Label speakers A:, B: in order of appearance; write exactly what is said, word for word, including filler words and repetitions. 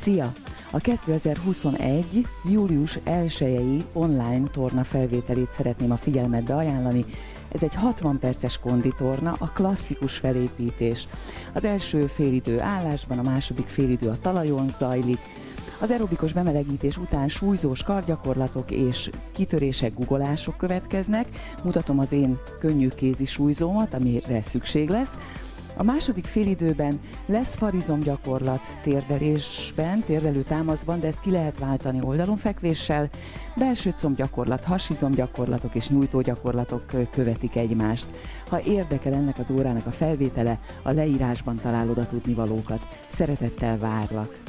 A: Szia! A kétezer-huszonegy. július elsejei online torna felvételét szeretném a figyelmetbe ajánlani. Ez egy hatvan perces konditorna, a klasszikus felépítés. Az első félidő állásban, a második félidő a talajon zajlik. Az aerobikus bemelegítés után súlyzós kargyakorlatok és kitörések, guggolások következnek. Mutatom az én könnyű kézi súlyzómat, amire szükség lesz. A második félidőben lesz farizomgyakorlat térdelésben, térdelő támaszban, de ezt ki lehet váltani oldalon fekvéssel. Belső combgyakorlat, hasizomgyakorlatok és nyújtógyakorlatok követik egymást. Ha érdekel ennek az órának a felvétele, a leírásban találod a tudnivalókat. Szeretettel várlak!